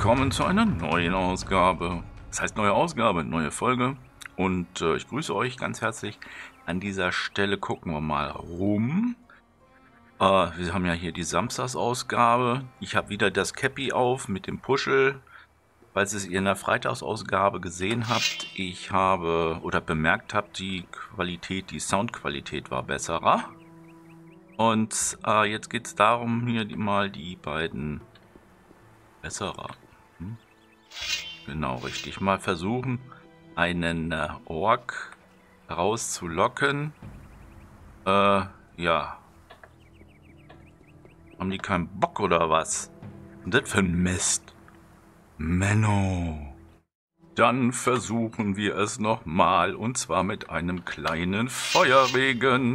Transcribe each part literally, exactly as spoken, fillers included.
willkommen zu einer neuen Ausgabe. Das heißt neue Ausgabe, neue Folge. Und äh, ich grüße euch ganz herzlich. An dieser Stelle gucken wir mal rum. Äh, wir haben ja hier die Samstagsausgabe. Ich habe wieder das Cappy auf mit dem Puschel. Falls ihr es in der Freitagsausgabe gesehen habt, ich habe oder bemerkt habt, die Qualität, die Soundqualität war besserer. Und äh, jetzt geht es darum, hier die, mal die beiden besserer. Hm? Genau, richtig. Mal versuchen, einen äh, Ork rauszulocken. Äh, ja. Haben die keinen Bock oder was? Und das für ein Mist. Menno. Dann versuchen wir es nochmal, und zwar mit einem kleinen Feuerregen.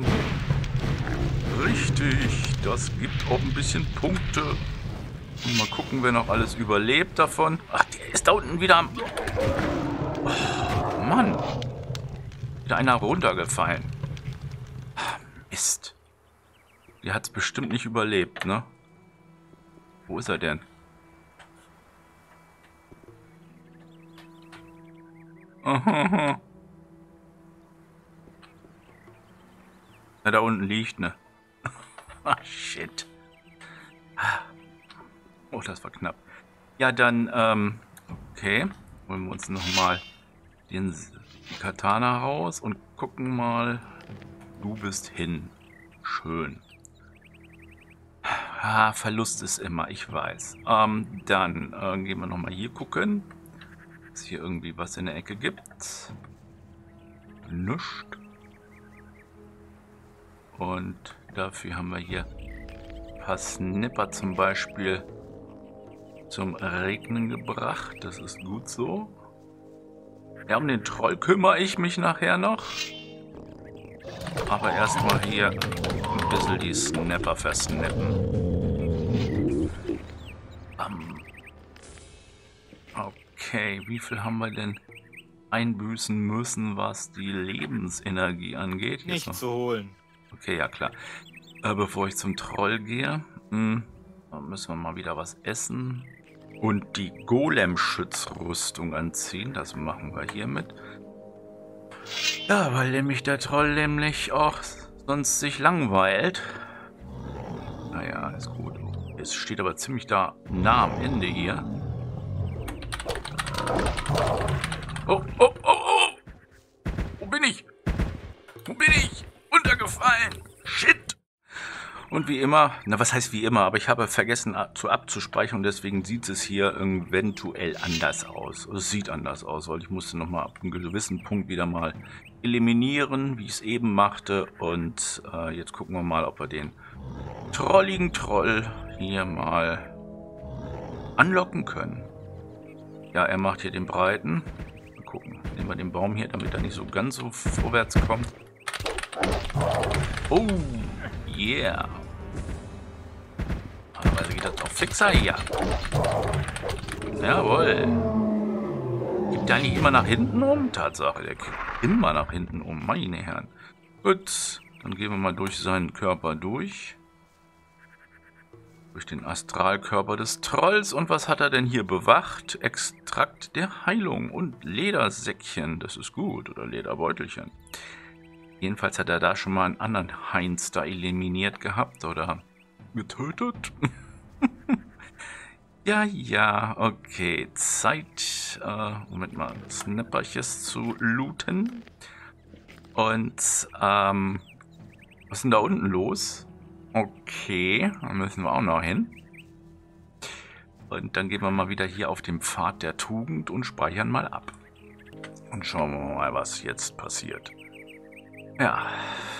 Richtig, das gibt auch ein bisschen Punkte. Und mal gucken, wer noch alles überlebt davon. Ach, der ist da unten wieder am... Oh, Mann. Wieder einer runtergefallen. Mist. Der hat es bestimmt nicht überlebt, ne? Wo ist er denn? Aha. Ja, da unten liegt, ne? Ah, shit. Oh, das war knapp. Ja, dann, ähm, okay. Holen wir uns nochmal den Katana raus und gucken mal. Du bist hin. Schön. Ah, Verlust ist immer, ich weiß. Ähm, dann äh, gehen wir nochmal hier gucken. Ob es hier irgendwie was in der Ecke gibt. Nichts. Und dafür haben wir hier ein paar Snipper zum Beispiel zum Regnen gebracht. Das ist gut so. Ja, um den Troll kümmere ich mich nachher noch. Aber erstmal hier ein bisschen die Snapper versnappen. Um, okay, wie viel haben wir denn einbüßen müssen, was die Lebensenergie angeht? Hier Nicht zu holen. Okay, ja klar. Äh, bevor ich zum Troll gehe, mh, dann müssen wir mal wieder was essen. Und die Golem-Schutzrüstung anziehen. Das machen wir hiermit. Ja, weil nämlich der Troll nämlich auch sonst sich langweilt. Naja, ist gut. Es steht aber ziemlich da nah am Ende hier. Oh, oh, oh, oh! Wo bin ich? Wo bin ich? Untergefallen! Shit! Und wie immer, na was heißt wie immer, aber ich habe vergessen zu abzuspeichern und deswegen sieht es hier eventuell anders aus. Es sieht anders aus, weil ich musste nochmal ab einem gewissen Punkt wieder mal eliminieren, wie ich es eben machte. Und äh, jetzt gucken wir mal, ob wir den trolligen Troll hier mal anlocken können. Ja, er macht hier den Breiten. Mal gucken, nehmen wir den Baum hier, damit er nicht so ganz so vorwärts kommt. Oh, yeah. Aber geht das doch fixer hier. Jawohl. Gibt der nicht immer nach hinten um? Tatsache, der geht immer nach hinten um, meine Herren. Gut, dann gehen wir mal durch seinen Körper durch. Durch den Astralkörper des Trolls. Und was hat er denn hier bewacht? Extrakt der Heilung und Ledersäckchen. Das ist gut. Oder Lederbeutelchen. Jedenfalls hat er da schon mal einen anderen Heinz da eliminiert gehabt oder getötet. Ja, ja, okay. Zeit, äh, Moment mal, Snapperches zu looten. Und, ähm, was ist denn da unten los? Okay, da müssen wir auch noch hin. Und dann gehen wir mal wieder hier auf dem Pfad der Tugend und speichern mal ab. Und schauen wir mal, was jetzt passiert. Ja.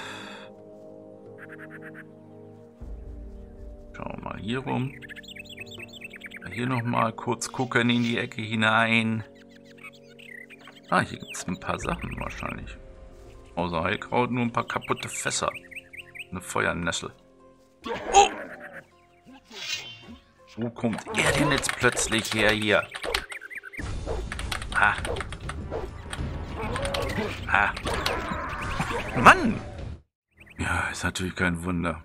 Schauen wir mal hier rum. Hier nochmal kurz gucken in die Ecke hinein. Ah, hier gibt es ein paar Sachen wahrscheinlich. Außer Heilkraut nur ein paar kaputte Fässer. Eine Feuernessel. Oh! Wo kommt er denn jetzt plötzlich her hier? Ah. Ah. Mann! Ja, ist natürlich kein Wunder.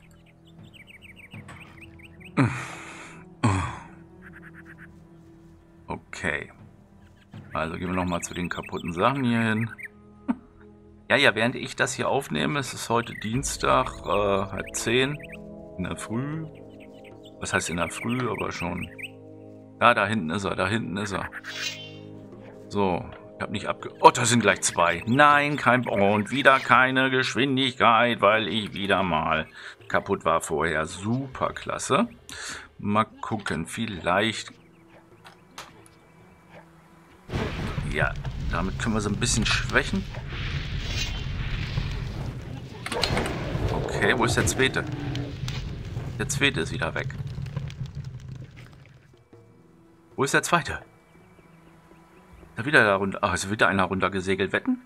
Okay. Also gehen wir nochmal zu den kaputten Sachen hier hin. Ja, ja, während ich das hier aufnehme, es ist heute Dienstag, äh, halb zehn, in der Früh. Was heißt in der Früh, aber schon. Ja, da hinten ist er, da hinten ist er. So, ich habe nicht abge... Oh, da sind gleich zwei. Nein, kein... Und wieder keine Geschwindigkeit, weil ich wieder mal kaputt war vorher. Super klasse. Mal gucken, vielleicht... Ja, damit können wir so ein bisschen schwächen. Okay, wo ist der zweite? Der zweite ist wieder weg. Wo ist der zweite? Da wieder da runter. Ach, ist wieder einer runtergesegelt. Wetten?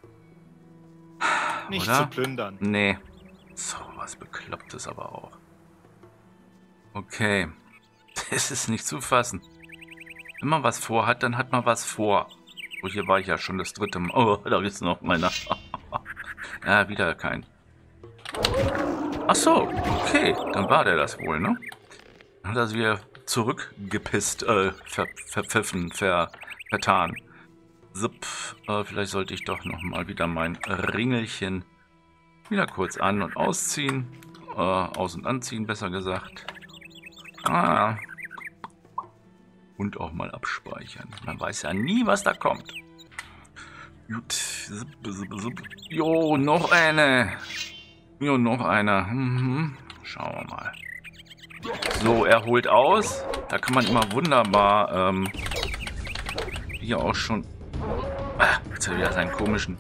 Nicht Oder? zu plündern. Nee. So was Beklopptes aber auch. Okay. Das ist nicht zu fassen. Wenn man was vorhat, dann hat man was vor. Oh, hier war ich ja schon das dritte Mal. Oh, da ist noch meiner. Ja, wieder kein. Ach so, okay. Dann war der das wohl, ne? Dann hat er sie wieder zurückgepisst, äh, ver, verpfiffen, ver, vertan. Sup, äh, vielleicht sollte ich doch nochmal wieder mein Ringelchen wieder kurz an- und ausziehen. Äh, aus- und anziehen, besser gesagt. Ah. Und auch mal abspeichern. Man weiß ja nie, was da kommt. Gut. Sup, sup, sup. Jo, noch eine. Jo, noch einer. Mhm. Schauen wir mal. So, er holt aus. Da kann man immer wunderbar ähm, hier auch schon... Ah, jetzt hat er wieder seinen komischen...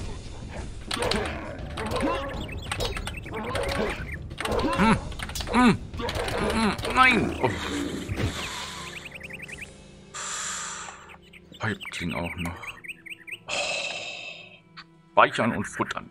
Hm. Hm. Hm. Nein! Oh. Häuptling auch noch. Oh. Speichern und futtern.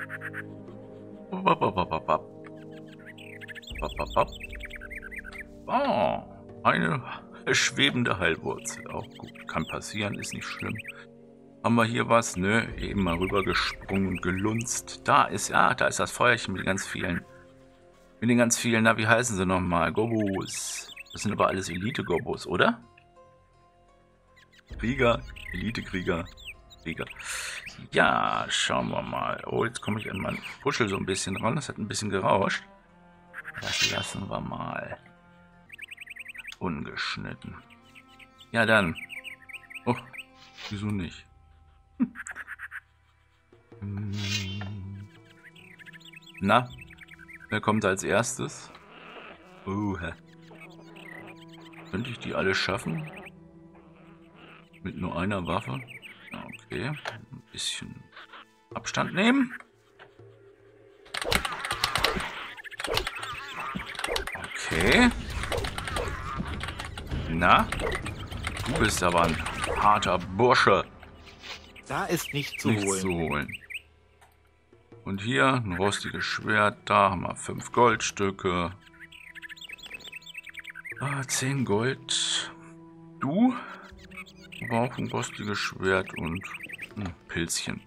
Oh, eine schwebende Heilwurzel. Auch gut. Kann passieren, ist nicht schlimm. Haben wir hier was? Nö, eben mal rübergesprungen und gelunzt. Da ist, ja, da ist das Feuerchen mit den ganz vielen. Mit den ganz vielen, na, wie heißen sie nochmal? Gobos. Das sind aber alles Elite-Gobos, oder? Krieger, Elite-Krieger, Krieger. Ja, schauen wir mal. Oh, jetzt komme ich an meinen Puschel so ein bisschen ran. Das hat ein bisschen gerauscht. Das lassen wir mal. Ungeschnitten. Ja, dann. Oh, wieso nicht? Hm. Na, wer kommt als erstes? Uh, könnte ich die alle schaffen? Mit nur einer Waffe? Okay, ein bisschen Abstand nehmen. Okay. Na, du bist aber ein harter Bursche. Da ist nicht zu Nichts holen. zu holen. Und hier ein rostiges Schwert. Da haben wir fünf Goldstücke. Ah, zehn Gold. Du? Aber auch ein rostiges Schwert und ein Pilzchen.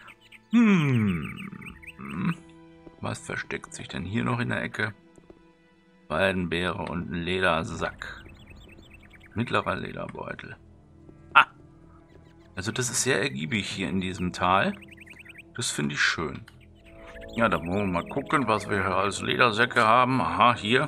Hm. Was versteckt sich denn hier noch in der Ecke? Weidenbeere und ein Ledersack. Mittlerer Lederbeutel. Ah! Also das ist sehr ergiebig hier in diesem Tal. Das finde ich schön. Ja, da wollen wir mal gucken, was wir hier als Ledersäcke haben. Aha, hier.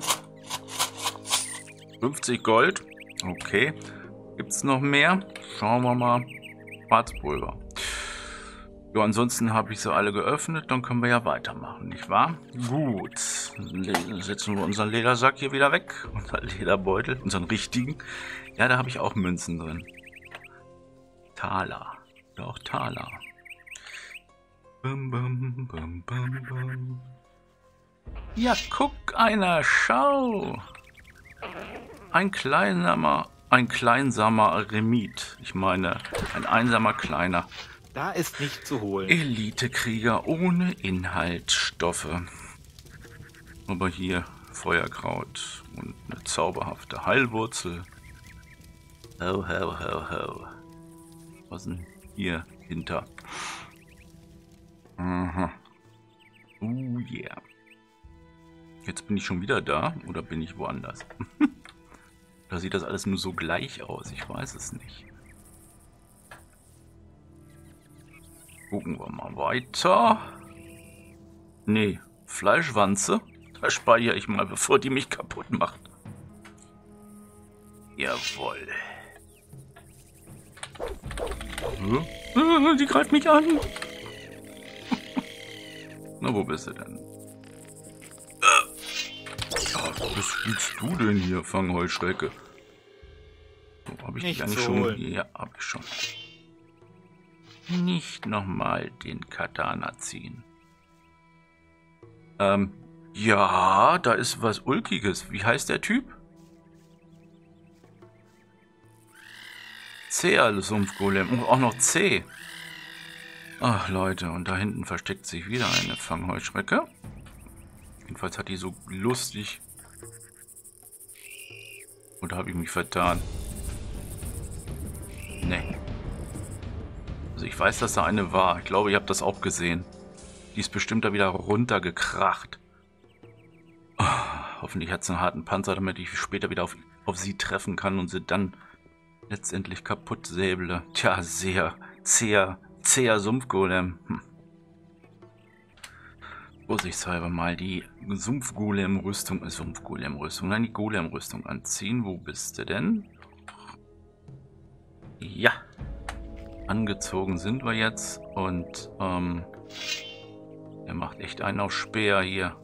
fünfzig Gold. Okay. Gibt es noch mehr? Schauen wir mal. Schwarzpulver. Ja, ansonsten habe ich sie alle geöffnet. Dann können wir ja weitermachen, nicht wahr? Gut. Dann setzen wir unseren Ledersack hier wieder weg. Unser Lederbeutel. Unseren richtigen. Ja, da habe ich auch Münzen drin. Taler. Ja, auch Taler. Bum, bum, bum, bum, bum. Ja, guck einer, schau. Ein kleinsamer, ein kleinsamer Remit. Ich meine, ein einsamer kleiner. Da ist nicht zu holen. Elitekrieger ohne Inhaltsstoffe. Aber hier Feuerkraut und eine zauberhafte Heilwurzel. Ho, ho, ho, ho. Was ist denn hier hinter? Aha. Oh yeah. Jetzt bin ich schon wieder da oder bin ich woanders? Oder sieht das alles nur so gleich aus? Ich weiß es nicht. Gucken wir mal weiter. Nee, Fleischwanze. Da speichere ich mal, bevor die mich kaputt macht. Jawohl. Die greift mich an. Na, wo bist du denn? Ja, was spielst du denn hier, Fangheuschrecke? So, habe ich dich eigentlich schon? Ja, habe ich schon. Nicht nochmal den Katana ziehen. Ähm, ja, da ist was Ulkiges. Wie heißt der Typ? C-Sumpfgolem. Und auch noch C. Ach, Leute, und da hinten versteckt sich wieder eine Fangheuschrecke. Jedenfalls hat die so lustig... Oder habe ich mich vertan? Nee. Also ich weiß, dass da eine war. Ich glaube, ihr habt das auch gesehen. Die ist bestimmt da wieder runtergekracht. Oh, hoffentlich hat sie einen harten Panzer, damit ich später wieder auf, auf sie treffen kann und sie dann letztendlich kaputt säble. Tja, sehr, sehr, zäher Sumpfgolem. Hm. Vorsichtshalber mal die Sumpfgolem-Rüstung, äh, Sumpfgolem-Rüstung, nein, die Golem-Rüstung anziehen. Wo bist du denn? Ja. Angezogen sind wir jetzt und ähm, er macht echt einen auf Speer hier.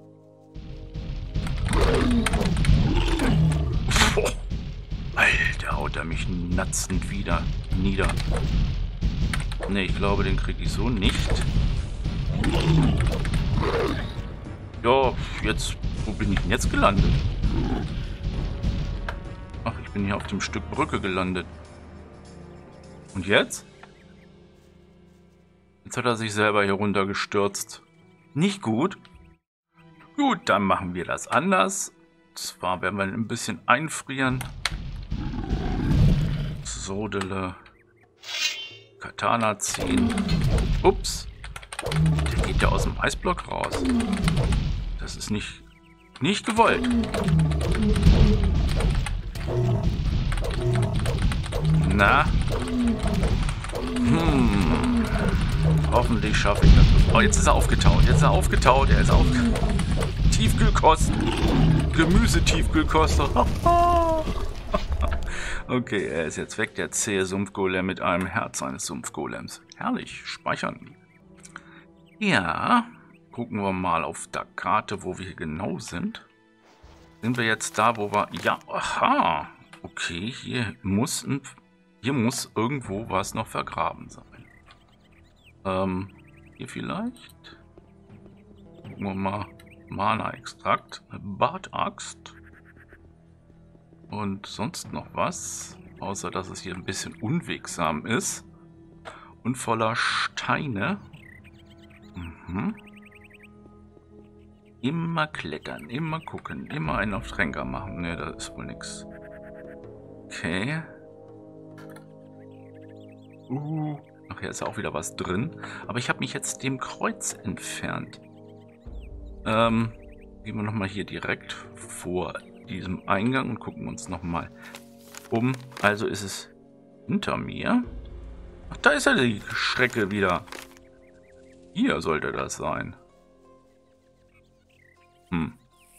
Oh, Alter, haut er mich natzend wieder nieder. Ne, ich glaube, den kriege ich so nicht. Ja, jetzt, wo bin ich denn jetzt gelandet? Ach, ich bin hier auf dem Stück Brücke gelandet. Und jetzt? Jetzt hat er sich selber hier runtergestürzt. Nicht gut. Gut, dann machen wir das anders. Zwar werden wir ein bisschen einfrieren. Sodele. Katana ziehen. Ups. Der geht ja aus dem Eisblock raus. Das ist nicht, nicht gewollt. Na? Hm. Hoffentlich schaffe ich das. Oh, jetzt ist er aufgetaut. Jetzt ist er aufgetaut. Er ist auf Tiefkühlkost. Gemüsetiefkühlkost. Okay, er ist jetzt weg. Der zähe Sumpfgolem mit einem Herz eines Sumpfgolems. Herrlich. Speichern. Ja. Gucken wir mal auf der Karte, wo wir hier genau sind. Sind wir jetzt da, wo wir... Ja, aha. Okay, hier muss, ein, hier muss irgendwo was noch vergraben sein. Ähm, hier vielleicht? Gucken wir mal. Mana-Extrakt. Bartaxt. Und sonst noch was. Außer, dass es hier ein bisschen unwegsam ist. Und voller Steine. Mhm. Immer klettern, immer gucken, immer einen auf Tränker machen. Ne, da ist wohl nichts. Okay. Uh. Ach, hier ist ja auch wieder was drin. Aber ich habe mich jetzt dem Kreuz entfernt. Ähm, gehen wir nochmal hier direkt vor diesem Eingang und gucken uns nochmal um. Also ist es hinter mir. Ach, da ist ja die Schrecke wieder. Hier sollte das sein. Hm.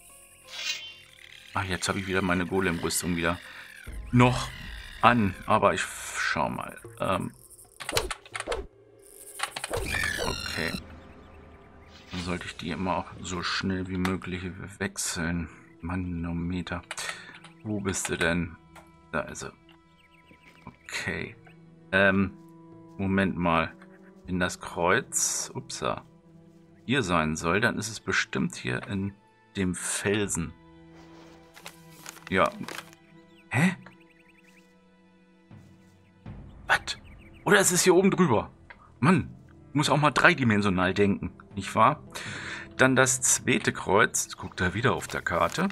Ach, jetzt habe ich wieder meine Golem-Rüstung wieder noch an. Aber ich schau mal. Ähm. Okay. Dann sollte ich die immer auch so schnell wie möglich wechseln. Manometer. Wo bist du denn? Da ist er. Okay. Ähm. Moment mal. Wenn das Kreuz, upsa, hier sein soll, dann ist es bestimmt hier in dem Felsen. Ja. Hä? Was? Oder ist es hier oben drüber? Mann, muss auch mal dreidimensional denken, nicht wahr? Dann das zweite Kreuz. Guckt da wieder auf der Karte.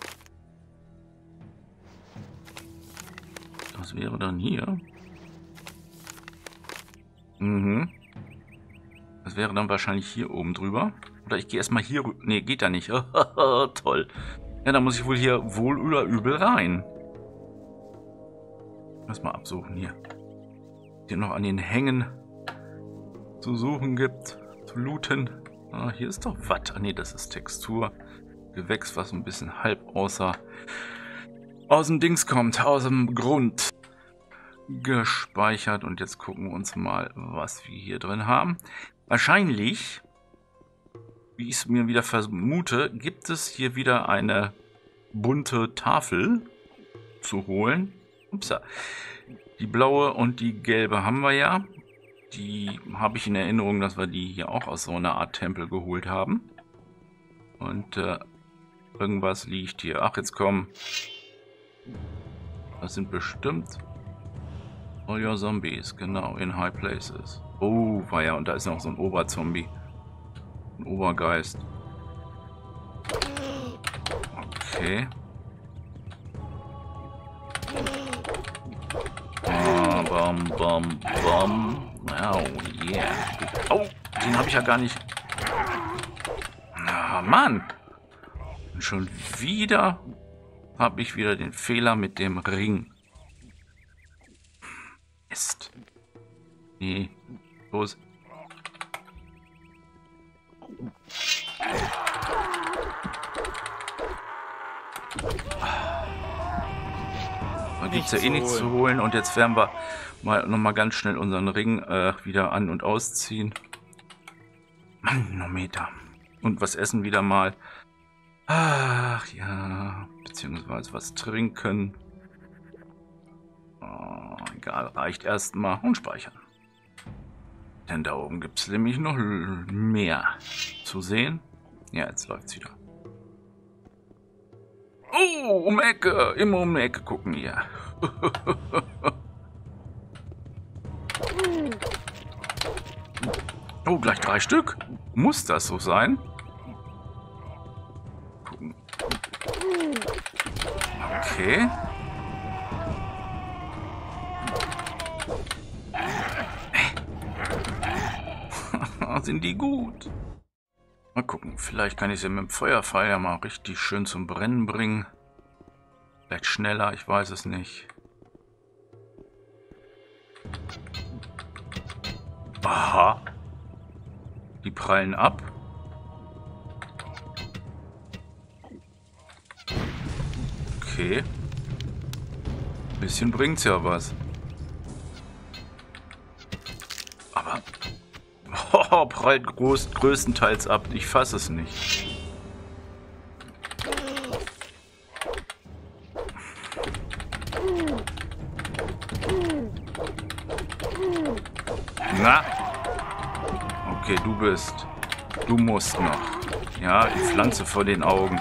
Das wäre dann hier. Mhm. Das wäre dann wahrscheinlich hier oben drüber. Oder ich gehe erstmal hier rüber. Ne, geht da nicht. Toll. Ja, dann muss ich wohl hier wohl oder übel rein. Lass mal absuchen hier. Hier noch an den Hängen zu suchen gibt. Zu looten. Ah, hier ist doch was. Ah, nee, das ist Textur. Gewächs, was ein bisschen halb außer aus dem Dings kommt. Aus dem Grund gespeichert. Und jetzt gucken wir uns mal, was wir hier drin haben. Wahrscheinlich, wie ich es mir wieder vermute, gibt es hier wieder eine bunte Tafel zu holen. Upsa. Die blaue und die gelbe haben wir ja. Die habe ich in Erinnerung, dass wir die hier auch aus so einer Art Tempel geholt haben. Und äh, irgendwas liegt hier. Ach, jetzt komm. Das sind bestimmt all your Zombies. Genau, in high places. Oh, war ja, und da ist noch so ein Oberzombie. Ein Obergeist. Okay. Ah, bam, bam, bam. Oh, yeah. Oh, den habe ich ja gar nicht. Ah, Mann. Und schon wieder habe ich wieder den Fehler mit dem Ring. Mist. Nee. Los. Da gibt es ja eh nichts zu holen. Und jetzt werden wir mal noch mal ganz schnell unseren Ring äh, wieder an- und ausziehen. Manometer. Und was essen wieder mal. Ach ja. Beziehungsweise was trinken. Oh, egal, reicht erstmal. Und speichern. Denn da oben gibt es nämlich noch mehr zu sehen. Ja, jetzt läuft es wieder. Oh, um Ecke. Immer um die Ecke gucken hier. Oh, gleich drei Stück. Muss das so sein? Gucken. Okay. Sind die gut? Mal gucken, vielleicht kann ich sie mit dem Feuerpfeil ja mal richtig schön zum Brennen bringen. Vielleicht schneller, ich weiß es nicht. Aha. Die prallen ab. Okay. Ein bisschen bringt's ja was. Aber... Oh, prallt groß, größtenteils ab. Ich fasse es nicht. Na? Okay, du bist. Du musst noch. Ja, die Pflanze vor den Augen.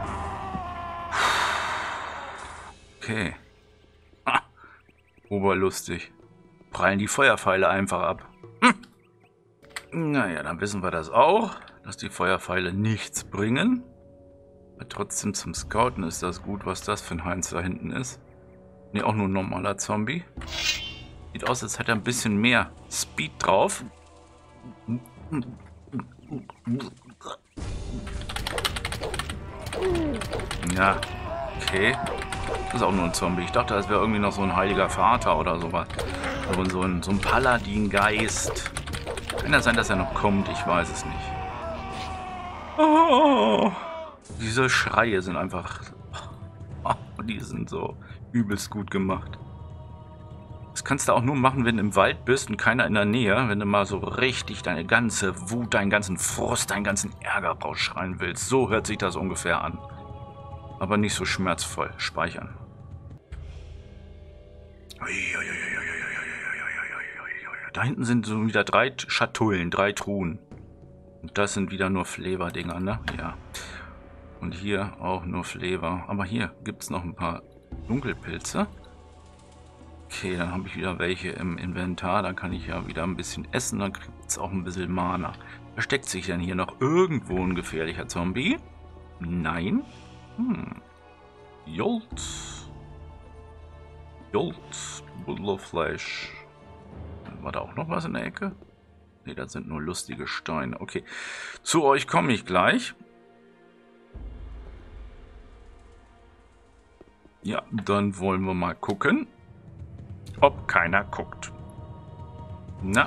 Okay. Ah, oberlustig. Prallen die Feuerpfeile einfach ab. Hm. Naja, dann wissen wir das auch, dass die Feuerpfeile nichts bringen. Aber trotzdem zum Scouten ist das gut, was das für ein Heinz da hinten ist. Ne, auch nur ein normaler Zombie. Sieht aus, als hätte er ein bisschen mehr Speed drauf. Ja, okay. Das ist auch nur ein Zombie. Ich dachte, das wäre irgendwie noch so ein heiliger Vater oder sowas. So, so ein, so ein Paladin-Geist. Kann ja sein, dass er noch kommt, ich weiß es nicht. Oh, diese Schreie sind einfach... Oh, die sind so übelst gut gemacht. Das kannst du auch nur machen, wenn du im Wald bist und keiner in der Nähe. Wenn du mal so richtig deine ganze Wut, deinen ganzen Frust, deinen ganzen Ärger rausschreien willst. So hört sich das ungefähr an. Aber nicht so schmerzvoll. Speichern. Da hinten sind so wieder drei Schatullen, drei Truhen. Und das sind wieder nur Flavor-Dinger, ne? Ja. Und hier auch nur Flavor. Aber hier gibt es noch ein paar Dunkelpilze. Okay, dann habe ich wieder welche im Inventar. Dann kann ich ja wieder ein bisschen essen. Dann gibt es auch ein bisschen Mana. Versteckt sich denn hier noch irgendwo ein gefährlicher Zombie? Nein. Hm. Jolt. Jolt. Bullfleisch. War da auch noch was in der Ecke? Ne, das sind nur lustige Steine. Okay. Zu euch komme ich gleich. Ja, dann wollen wir mal gucken. ob keiner guckt. Na.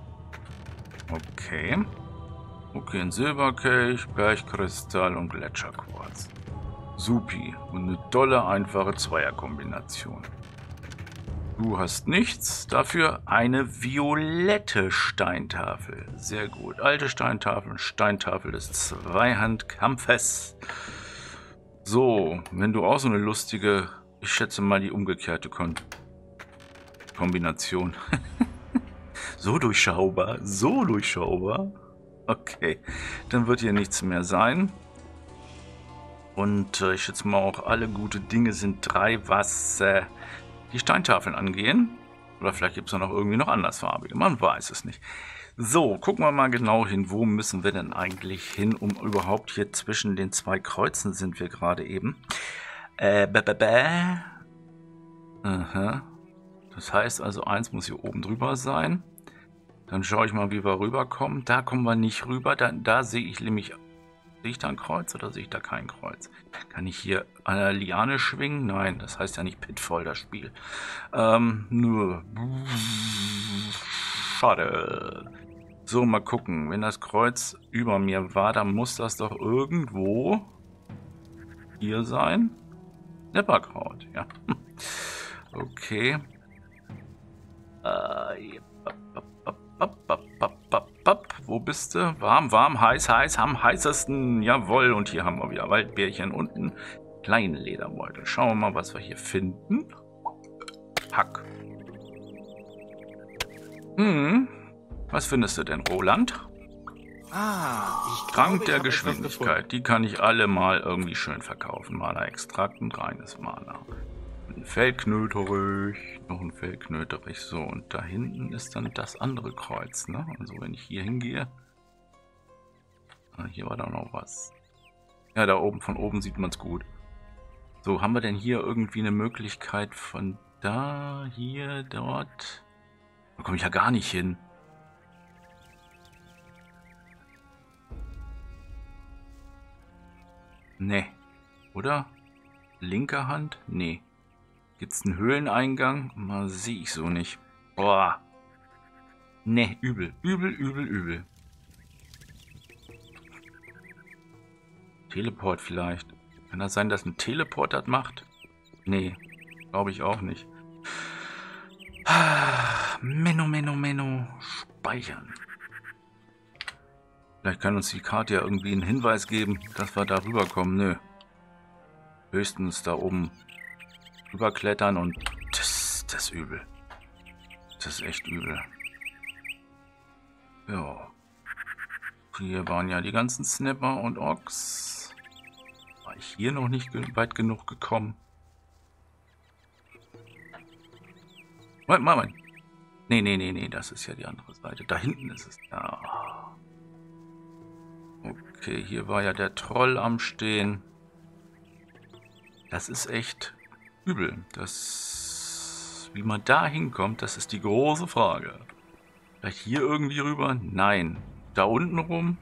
Okay. Okay, ein Silberkelch, Bergkristall und Gletscherquarz. Supi. Und eine tolle, einfache Zweierkombination. Du hast nichts, dafür eine violette Steintafel. Sehr gut. Alte Steintafel, Steintafel des Zweihandkampfes. So, wenn du auch so eine lustige, ich schätze mal die umgekehrte Kon Kombination. So durchschaubar, so durchschaubar. Okay, dann wird hier nichts mehr sein. Und äh, ich schätze mal auch, alle gute Dinge sind drei, was äh, die Steintafeln angehen. Oder vielleicht gibt es noch irgendwie noch andersfarbige, man weiß es nicht. So, gucken wir mal genau hin, wo müssen wir denn eigentlich hin, um überhaupt hier zwischen den zwei Kreuzen sind wir gerade eben. Äh, bäh, bäh, bäh. Aha. Das heißt also, eins muss hier oben drüber sein. Dann schaue ich mal, wie wir rüberkommen. Da kommen wir nicht rüber. Da, da sehe ich nämlich... Sehe ich da ein Kreuz oder sehe ich da kein Kreuz? Kann ich hier an der Liane schwingen? Nein, das heißt ja nicht Pitfall, das Spiel. Ähm, nur... Schade. So, mal gucken. Wenn das Kreuz über mir war, dann muss das doch irgendwo hier sein. Nepperkraut, ja. Okay. Äh, wo bist du? Warm, warm, heiß, heiß, am heißesten. Jawohl, und hier haben wir wieder Waldbärchen und einen kleinen Lederbeutel. Schauen wir mal, was wir hier finden. Hack. Hm. Was findest du denn, Roland? Ah, ich Trank glaube, der ich habe etwas gefunden. Geschwindigkeit. Die kann ich alle mal irgendwie schön verkaufen. Mana-Extrakt und reines Mana. Ein Fellknöterich, noch ein Fellknöterich. So, und da hinten ist dann das andere Kreuz, ne? Also wenn ich hier hingehe. Ah, hier war da noch was. Ja, da oben, von oben sieht man es gut. So, haben wir denn hier irgendwie eine Möglichkeit von da, hier, dort? Da komme ich ja gar nicht hin. Ne. Oder? Linke Hand? Nee. Gibt es einen Höhleneingang? Mal sehe ich so nicht. Boah. Ne, übel. Übel, übel, übel. Teleport vielleicht. Kann das sein, dass ein Teleport das macht? Nee, glaube ich auch nicht. Menno, Menno, Menno. Speichern. Vielleicht kann uns die Karte ja irgendwie einen Hinweis geben, dass wir da rüberkommen. Nö. Höchstens da oben rüberklettern und das, das ist übel. Das ist echt übel. Ja. Hier waren ja die ganzen Snapper und Ochs. War ich hier noch nicht weit genug gekommen? Moment, Moment. Nee, nee, nee, nee, das ist ja die andere Seite. Da hinten ist es. Ja. Okay, hier war ja der Troll am Stehen. Das ist echt übel. Das, wie man da hinkommt, das ist die große Frage. Vielleicht hier irgendwie rüber? Nein. Da unten rum?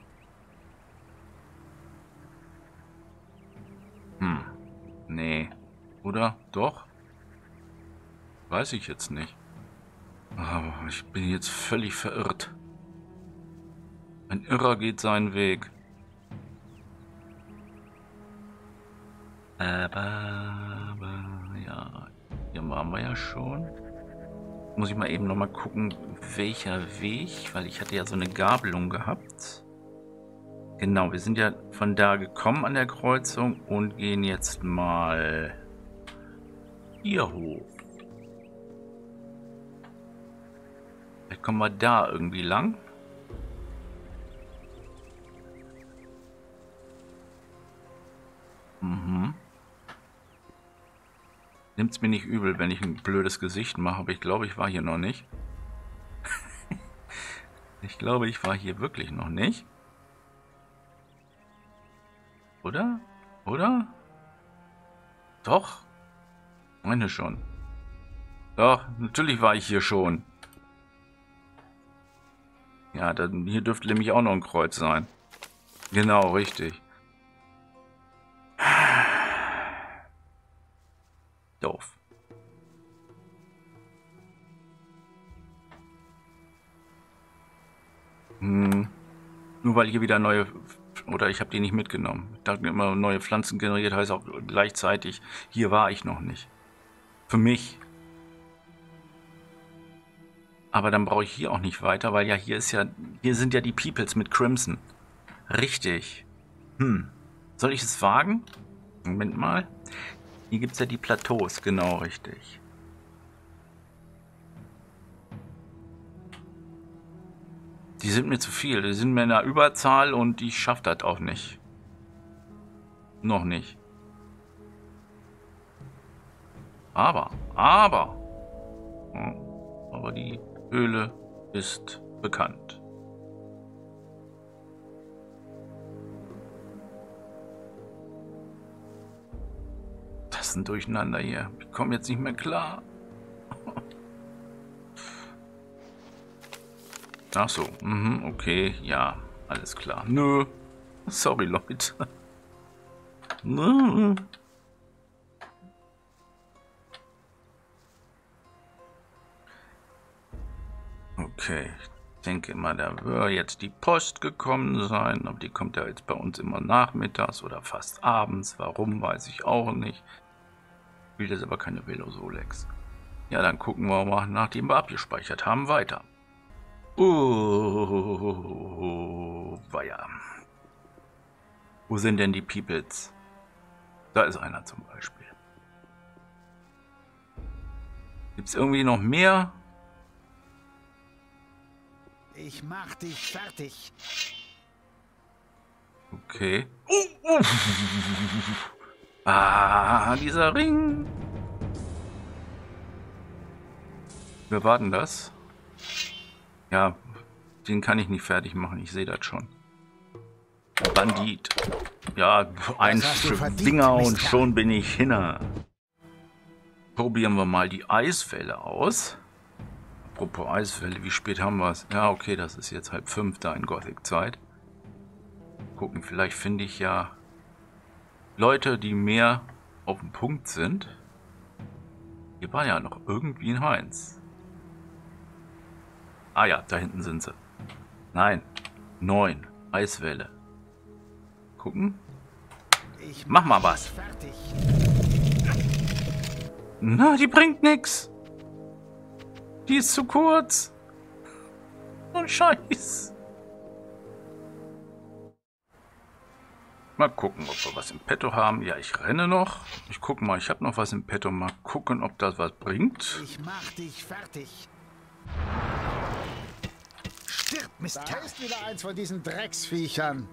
Hm. Nee. Oder? Doch? Weiß ich jetzt nicht. Aber ich bin jetzt völlig verirrt. Ein Irrer geht seinen Weg. Aber, aber, ja. Hier waren wir ja schon. Muss ich mal eben noch mal gucken, welcher Weg, weil ich hatte ja so eine Gabelung gehabt. Genau, wir sind ja von da gekommen an der Kreuzung und gehen jetzt mal hier hoch. Vielleicht kommen wir da irgendwie lang. Mhm. Nimmt's mir nicht übel, wenn ich ein blödes Gesicht mache, aber ich glaube, ich war hier noch nicht. Ich glaube, ich war hier wirklich noch nicht. Oder? Oder? Doch. Meine schon. Doch, natürlich war ich hier schon. Ja, dann hier dürfte nämlich auch noch ein Kreuz sein. Genau, richtig. Doof. Hm. Nur weil hier wieder neue... Oder ich habe die nicht mitgenommen. Ich dachte immer, neue Pflanzen generiert heißt auch gleichzeitig, hier war ich noch nicht. Für mich. Aber dann brauche ich hier auch nicht weiter, weil ja hier ist ja... Hier sind ja die Peoples mit Crimson. Richtig. Hm. Soll ich es wagen? Moment mal. Hier gibt es ja die Plateaus. Genau, richtig. Die sind mir zu viel. Die sind mir in der Überzahl und ich schaffe das auch nicht. Noch nicht. Aber, aber. Aber die Höhle ist bekannt. Das ist ein Durcheinander hier. Ich komme jetzt nicht mehr klar. Ach so, mhm, okay, ja, alles klar. Nö, sorry Leute. Nö. Okay, ich denke mal, da wird jetzt die Post gekommen sein, aber die kommt ja jetzt bei uns immer nachmittags oder fast abends. Warum, weiß ich auch nicht. Ich will das aber keine Velosolex. Ja, dann gucken wir mal, nachdem wir abgespeichert haben, weiter. Oh, weia. Wo sind denn die Peoples? Da ist einer zum Beispiel. Gibt es irgendwie noch mehr? Ich mach dich fertig. Okay. Oh, oh. Ah, dieser Ring. Wer war denn das? Ja, den kann ich nicht fertig machen, ich sehe das schon. Bandit. Ja, ein Schwinger und schon bin ich hinne. Probieren wir mal die Eiswelle aus. Apropos Eiswelle, wie spät haben wir es? Ja, okay, das ist jetzt halb fünf da in Gothic-Zeit. Gucken, vielleicht finde ich ja Leute, die mehr auf dem Punkt sind. Hier war ja noch irgendwie ein Heinz. Ah ja, da hinten sind sie. Nein, neun. Eiswelle. Gucken. Ich mach mal was. Fertig. Na, die bringt nix. Die ist zu kurz. Oh, Scheiß. Mal gucken, ob wir was im Petto haben. Ja, ich renne noch. Ich gucke mal, ich habe noch was im Petto. Mal gucken, ob das was bringt. Ich mach dich fertig. Stirb, Mist. Da ist wieder eins von diesen Drecksviechern.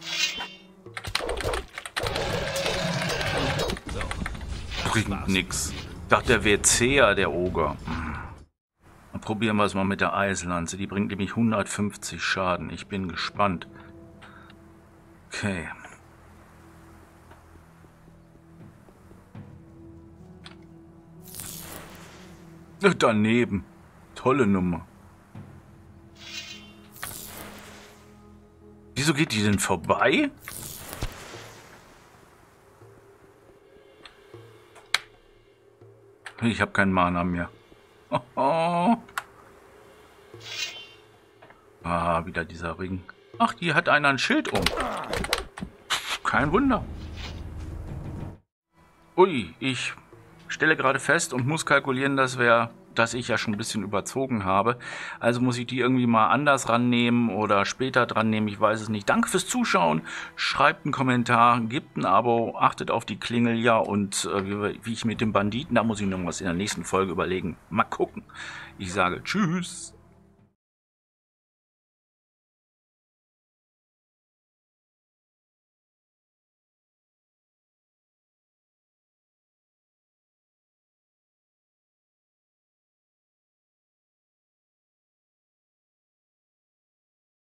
Bringt nix. Ich dachte, der wäre zäher, der Oger. Dann probieren wir es mal mit der Eislanze. Die bringt nämlich hundertfünfzig Schaden. Ich bin gespannt. Okay. Daneben. Tolle Nummer. Wieso geht die denn vorbei? Ich habe keinen Mana mehr. Oh, oh. Ah, wieder dieser Ring. Ach, die hat einer ein Schild um. Kein Wunder. Ui, ich stelle gerade fest und muss kalkulieren, dass wir, dass ich ja schon ein bisschen überzogen habe. Also muss ich die irgendwie mal anders rannehmen oder später dran nehmen. Ich weiß es nicht. Danke fürs Zuschauen. Schreibt einen Kommentar, gebt ein Abo, achtet auf die Klingel, ja, und äh, wie, wie ich mit dem Banditen, da muss ich noch was in der nächsten Folge überlegen. Mal gucken. Ich sage Tschüss.